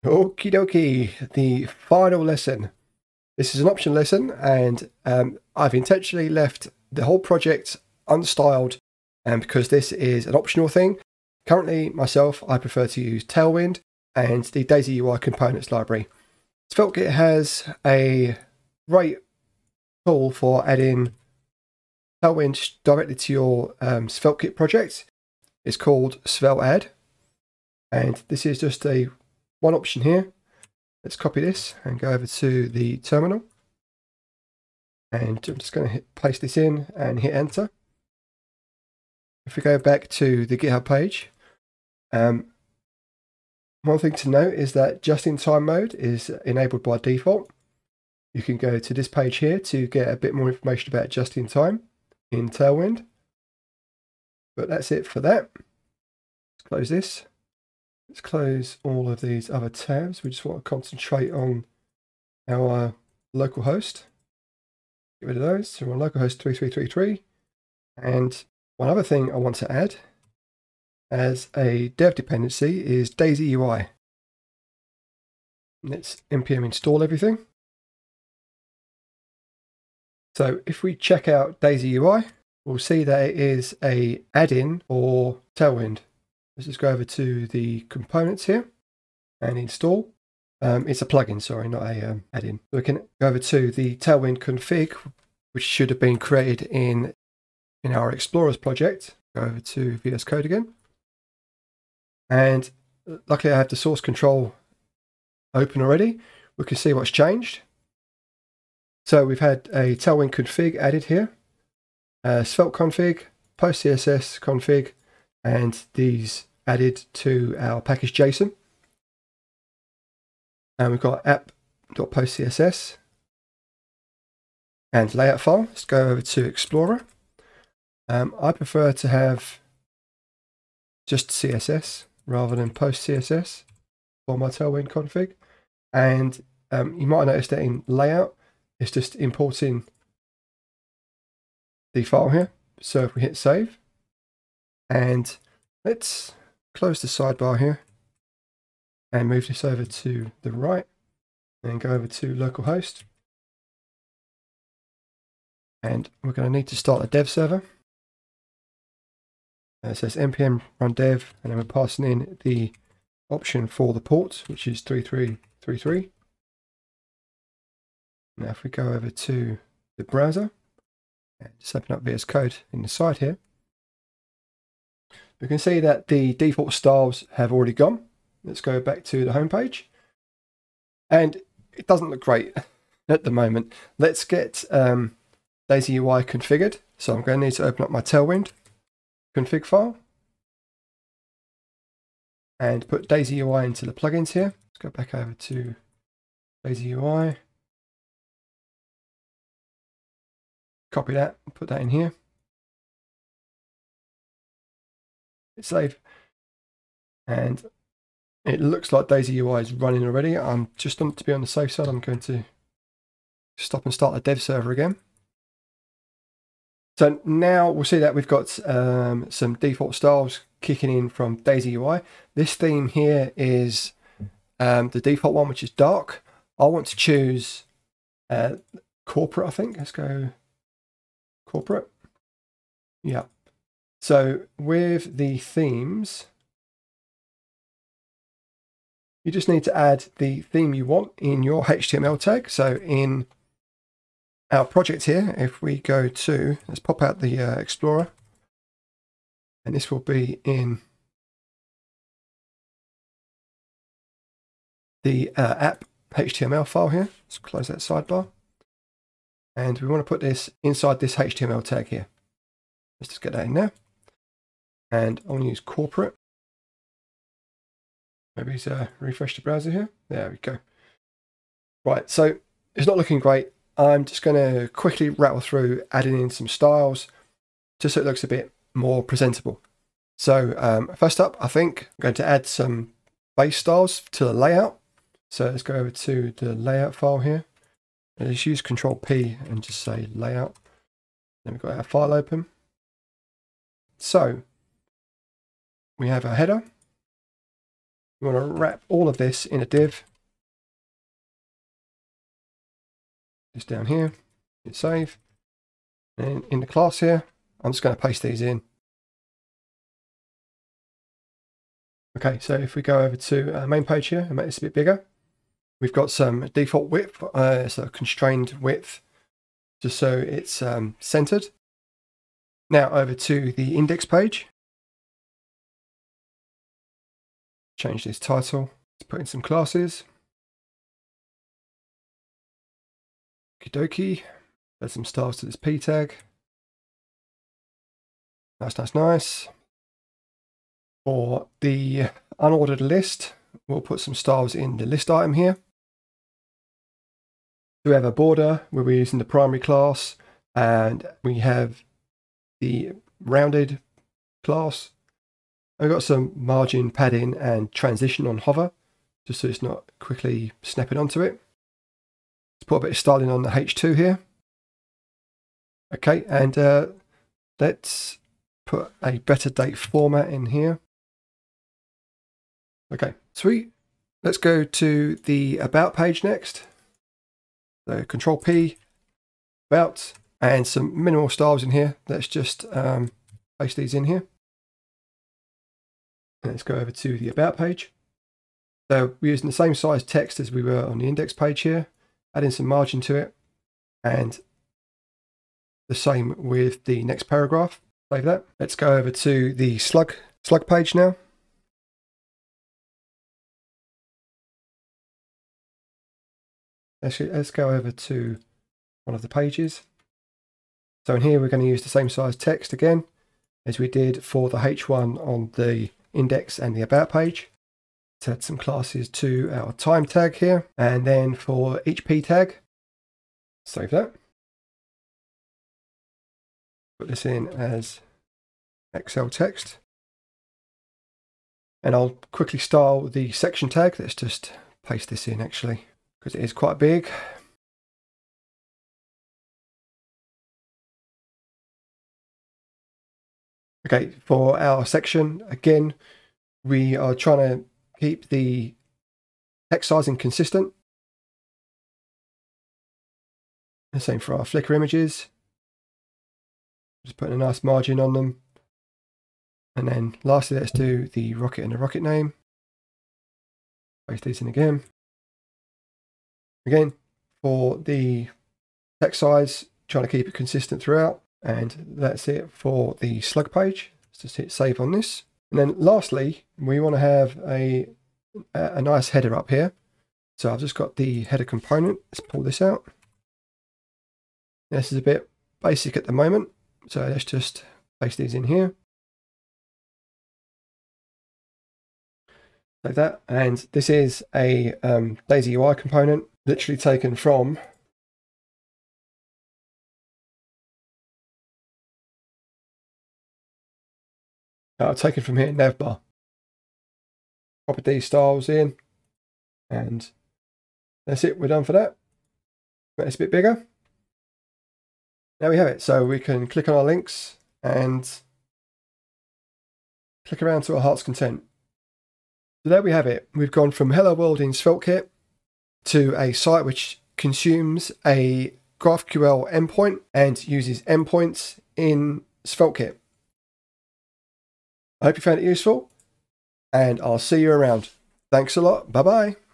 Okie dokie, the final lesson. This is an option lesson, and I've intentionally left the whole project unstyled because this is an optional thing. Currently, myself, I prefer to use Tailwind and the DaisyUI components library. SvelteKit has a great tool for adding Tailwind directly to your SvelteKit project. It's called SvelteAdd, and this is just a one option here. Let's copy this and go over to the terminal, and I'm just going to paste this in and hit enter. If we go back to the GitHub page, one thing to note is that just-in-time mode is enabled by default. You can go to this page here to get a bit more information about just-in-time in Tailwind. But that's it for that. Let's close this. Let's close all of these other tabs. We just want to concentrate on our local host. Get rid of those. So we're on localhost 3333. And one other thing I want to add as a dev dependency is DaisyUI. Let's npm install everything. So if we check out DaisyUI, we'll see that it is a add-in for Tailwind. Let's just go over to the components here and install. It's a plugin, sorry, not a add-in. So we can go over to the Tailwind config, which should have been created in our Explorers project. Go over to VS Code again. And luckily I have the source control open already. We can see what's changed. So we've had a Tailwind config added here, Svelte config, post CSS config, and these added to our package JSON. And we've got app.postcss and layout file. Let's go over to Explorer. I prefer to have just CSS rather than post CSS for my Tailwind config. And you might notice that in layout, it's just importing the file here. So if we hit save, and let's close the sidebar here and move this over to the right and go over to localhost. And we're going to need to start a dev server. It says npm run dev, and then we're passing in the option for the port, which is 3333. Now if we go over to the browser and just open up VS Code in the side here, we can see that the default styles have already gone. Let's go back to the home page, and it doesn't look great at the moment. Let's get DaisyUI configured. So I'm going to need to open up my Tailwind config file and put DaisyUI into the plugins here. Let's go back over to DaisyUI, copy that, put that in here, hit save, and it looks like DaisyUI is running already. I'm just to be on the safe side, I'm going to stop and start the dev server again. So now we'll see that we've got some default styles kicking in from DaisyUI. This theme here is the default one, which is dark. I want to choose corporate, I think. Let's go corporate. Yeah. So with the themes, you just need to add the theme you want in your HTML tag. So in our project here, if we go to, let's pop out the Explorer, and this will be in the app HTML file here. Let's close that sidebar. And we want to put this inside this HTML tag here. Let's just get that in there. And I want to use corporate. Maybe refresh the browser here. There we go. Right, so it's not looking great. I'm just going to quickly rattle through adding in some styles just so it looks a bit more presentable. So first up, I think I'm going to add some base styles to the layout. So let's go over to the layout file here. And just use Control P and just say layout. Then we've got our file open. So we have our header. We want to wrap all of this in a div. Just down here, hit save. And in the class here, I'm just going to paste these in. Okay, so if we go over to our main page here and make this a bit bigger, we've got some default width, so constrained width, just so it's centered. Now over to the index page. Change this title. Let's put in some classes. Okie dokie. Add some styles to this p tag. Nice. For the unordered list, we'll put some styles in the list item here. We have a border where we're using the primary class, and we have the rounded class. I've got some margin padding and transition on hover, just so it's not quickly snapping onto it. Let's put a bit of styling on the H2 here. Okay, and let's put a better date format in here. Okay, sweet. Let's go to the About page next. So Control P, About, and some minimal styles in here. Let's just paste these in here. And let's go over to the About page. So we're using the same size text as we were on the index page here, adding some margin to it, and the same with the next paragraph. Save that. Let's go over to the slug page now. Actually, let's go over to one of the pages. So in here, we're going to use the same size text again as we did for the H1 on the index and the About page. Let's add some classes to our time tag here. And then for each p tag, save that. Put this in as Excel text. And I'll quickly style the section tag. Let's just paste this in actually, because it is quite big. Okay, for our section, again, we are trying to keep the text sizing consistent. The same for our Flickr images. Just putting a nice margin on them. And then lastly, let's do the rocket and the rocket name. Paste these in again. Again, for the text size, trying to keep it consistent throughout. And that's it for the slug page. Let's just hit save on this. And then lastly, we want to have a nice header up here. So I've just got the header component. Let's pull this out. This is a bit basic at the moment. So let's just paste these in here. Like that. And this is a DaisyUI component, literally taken from taken from here, navbar. Copy these styles in, and that's it. We're done for that. It's a bit bigger. Now we have it. So we can click on our links and click around to our heart's content. So there we have it. We've gone from Hello World in SvelteKit to a site which consumes a GraphQL endpoint and uses endpoints in SvelteKit. I hope you found it useful, and I'll see you around. Thanks a lot. Bye-bye.